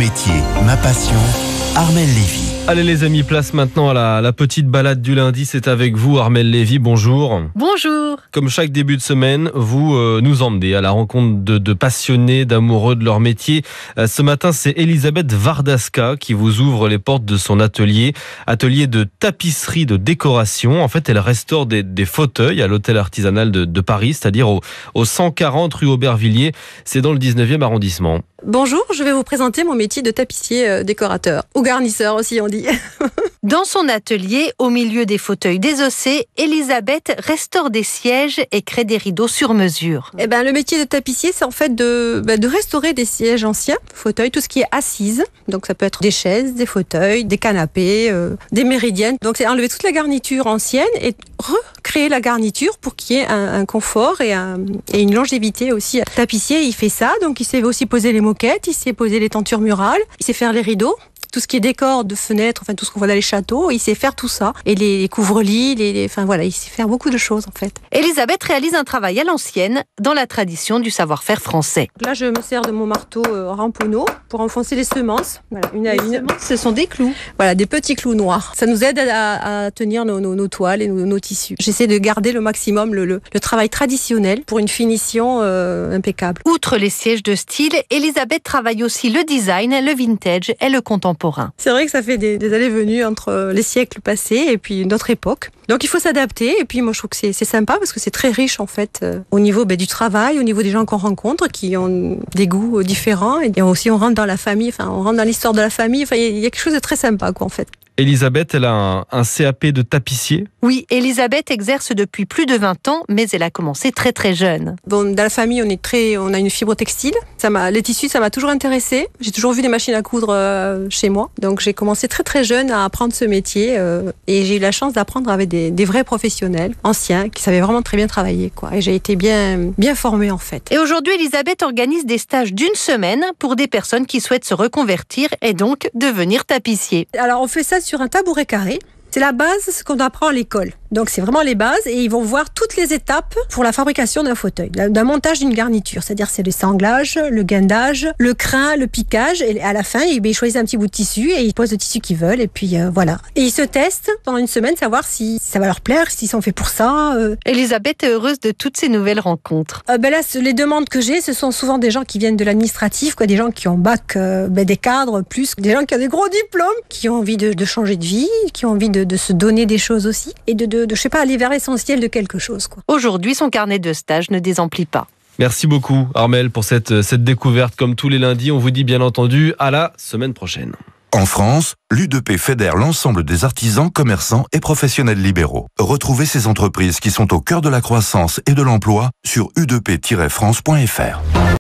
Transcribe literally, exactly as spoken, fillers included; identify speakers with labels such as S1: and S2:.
S1: métier, ma passion, Armelle Lévy.
S2: Allez les amis, place maintenant à la, la petite balade du lundi. C'est avec vous, Armelle Lévy. Bonjour.
S3: Bonjour.
S2: Comme chaque début de semaine, vous euh, nous emmenez à la rencontre de, de passionnés, d'amoureux de leur métier. Euh, ce matin, c'est Elisabeth Wardaska qui vous ouvre les portes de son atelier. Atelier de tapisserie, de décoration. En fait, elle restaure des, des fauteuils à l'hôtel artisanal de, de Paris, c'est-à-dire au, au cent quarante rue Aubervilliers. C'est dans le dix-neuvième arrondissement.
S3: Bonjour, je vais vous présenter mon métier de tapissier euh, décorateur. Ou garnisseur aussi, on dit.
S4: Dans son atelier, au milieu des fauteuils désossés, Elisabeth restaure des sièges et crée des rideaux sur mesure.
S3: Eh ben, le métier de tapissier, c'est en fait de, ben, de restaurer des sièges anciens, fauteuils, tout ce qui est assise. Donc ça peut être des chaises, des fauteuils, des canapés, euh, des méridiennes. Donc c'est enlever toute la garniture ancienne et recréer la garniture pour qu'il y ait un, un confort et, un, et une longévité aussi. Le tapissier, il fait ça, donc il sait aussi poser les moquettes, il sait poser les tentures murales, il sait faire les rideaux. Tout ce qui est décor de fenêtres, enfin tout ce qu'on voit dans les châteaux, il sait faire tout ça. Et les, les couvre-lits, les, les, enfin voilà, il sait faire beaucoup de choses en fait.
S4: Elisabeth réalise un travail à l'ancienne, dans la tradition du savoir-faire français.
S3: Là, je me sers de mon marteau euh, ramponneau pour enfoncer les semences. Voilà, une à
S4: les
S3: une.
S4: semences, ce sont des clous.
S3: Voilà, des petits clous noirs. Ça nous aide à, à tenir nos, nos, nos toiles et nos, nos tissus. J'essaie de garder le maximum le, le, le travail traditionnel pour une finition euh, impeccable.
S4: Outre les sièges de style, Elisabeth travaille aussi le design, le vintage et le contemporain.
S3: C'est vrai que ça fait des, des allées-venues entre les siècles passés et puis notre époque. Donc il faut s'adapter et puis moi je trouve que c'est, c'est sympa parce que c'est très riche en fait euh, au niveau ben, du travail, au niveau des gens qu'on rencontre qui ont des goûts différents et aussi on rentre dans la famille, enfin on rentre dans l'histoire de la famille, enfin il y a quelque chose de très sympa quoi en fait.
S2: Elisabeth, elle a un, un C A P de tapissier.
S4: Oui, Elisabeth exerce depuis plus de vingt ans, mais elle a commencé très très jeune.
S3: Bon, dans la famille, on est très, on a une fibre textile. Ça m'a, les tissus, ça m'a toujours intéressée. J'ai toujours vu des machines à coudre euh, chez moi, donc j'ai commencé très très jeune à apprendre ce métier euh, et j'ai eu la chance d'apprendre avec des, des vrais professionnels anciens qui savaient vraiment très bien travailler, quoi. Et j'ai été bien bien formée en fait.
S4: Et aujourd'hui, Elisabeth organise des stages d'une semaine pour des personnes qui souhaitent se reconvertir et donc devenir tapissier.
S3: Alors on fait ça sur un tabouret carré. C'est la base, ce qu'on apprend à l'école. Donc c'est vraiment les bases et ils vont voir toutes les étapes pour la fabrication d'un fauteuil, d'un montage d'une garniture. C'est-à-dire c'est le sanglage, le guindage, le crin, le piquage et à la fin ils choisissent un petit bout de tissu et ils posent le tissu qu'ils veulent et puis euh, voilà. Et ils se testent pendant une semaine, savoir si ça va leur plaire, s'ils sont faits pour ça. Euh.
S4: Elisabeth est heureuse de toutes ces nouvelles rencontres.
S3: Euh, ben là, les demandes que j'ai, ce sont souvent des gens qui viennent de l'administratif, quoi, des gens qui ont bac, euh, ben des cadres, plus des gens qui ont des gros diplômes, qui ont envie de, de changer de vie, qui ont envie de, de se donner des choses aussi et de, de, de je sais pas, aller vers l'essentiel de quelque chose, quoi.
S4: Aujourd'hui, son carnet de stage ne désemplit pas.
S2: Merci beaucoup, Armelle, pour cette, cette découverte. Comme tous les lundis, on vous dit bien entendu à la semaine prochaine.
S1: En France, l'U deux P fédère l'ensemble des artisans, commerçants et professionnels libéraux. Retrouvez ces entreprises qui sont au cœur de la croissance et de l'emploi sur u deux p tiret france point f r.